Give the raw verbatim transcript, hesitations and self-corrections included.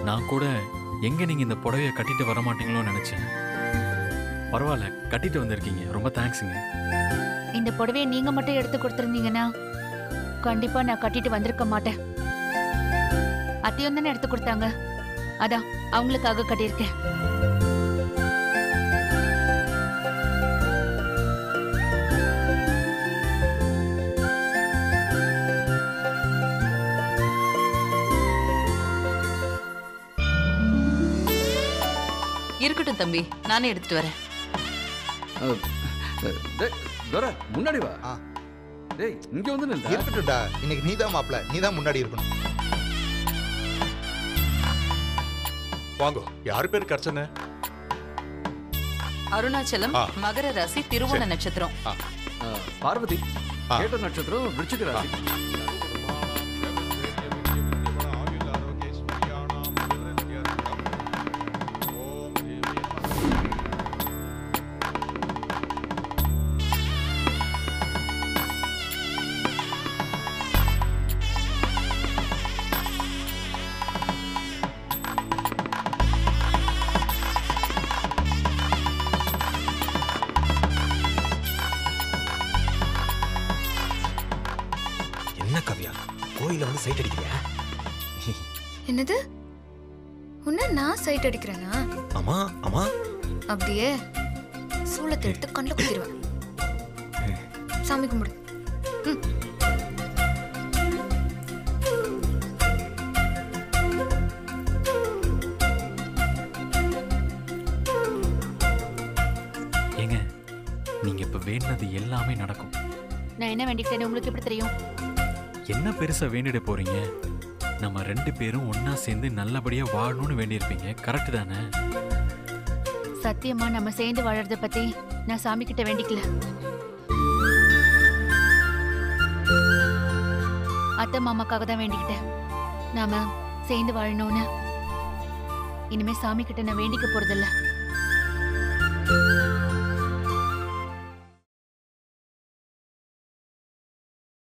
நான் கூட எங்க நீங்க இந்த புடவைய கட்டிட்டு வர மாட்டீங்களோன்னு நினைச்சேன். பரவாயில்ல, கட்டிட்டு வந்திருக்கீங்க. ரொம்ப தேங்க்ஸுங்க. இந்த புடவையை நீங்க மட்டும் எடுத்து கொடுத்துருந்தீங்கன்னா கண்டிப்பா நான் கட்டிட்டு வந்திருக்க மாட்டேன். அத்தையும் தானே எடுத்து கொடுத்தாங்க, அதான் அவங்களுக்காக கட்டியிருக்கேன். இருக்கட்டும் தம்பி, நானே எடுத்துட்டு வரேன். முன்னாடி வா. டேய் இங்க வந்து நில்லு. இருக்கட்டும்டா, இன்னைக்கு நீதான் மாப்ள, நீதான் முன்னாடி இருக்கணும். வாங்கோ. யார் பேர் கர்ச்சனை? அருணாச்சலம், மகர ராசி, திருவோண நட்சத்திரம். பார்வதி கேட்ட நட்சத்திரம், விருச்சிக ராசி. கோயில வந்து சைட் அடிக்கிறியா? என்னது? உன்ன நான் சைட் அடிக்கிறேனா? ஆமா ஆமா. அப்படியே சூளத்தை எடுத்து கண்ணுல குத்திடுவேன். சாமி கும்பிடு. ஏங்க, நீங்க இப்ப வேண்டினது எல்லாமே நடக்கும். நான் என்ன வேண்டிக்கிட்டேன்னு உங்களுக்கு எப்படி தெரியும்? என்ன பெருசா வேண்டிட போறீங்க? நம்ம ரெண்டு பேரும் ஒன்னா சேர்ந்து நல்லபடியா வாழணும்னு வேண்டியிருப்பீங்க. கரெக்ட் தானே? சத்தியமா நம்ம சேர்ந்து வாழறத பத்தி நான் சாமி கிட்ட வேண்டிக்கல. அத்தை மாமாக்காக தான் வேண்டிக்கிட்டேன். நாம சேர்ந்து வாழணும்னு. இனிமே சாமி கிட்ட நான் வேண்டிக்க போறதில்ல.